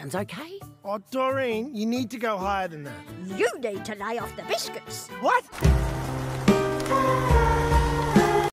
Sounds okay. Oh, Doreen, you need to go higher than that. You need to lay off the biscuits. What?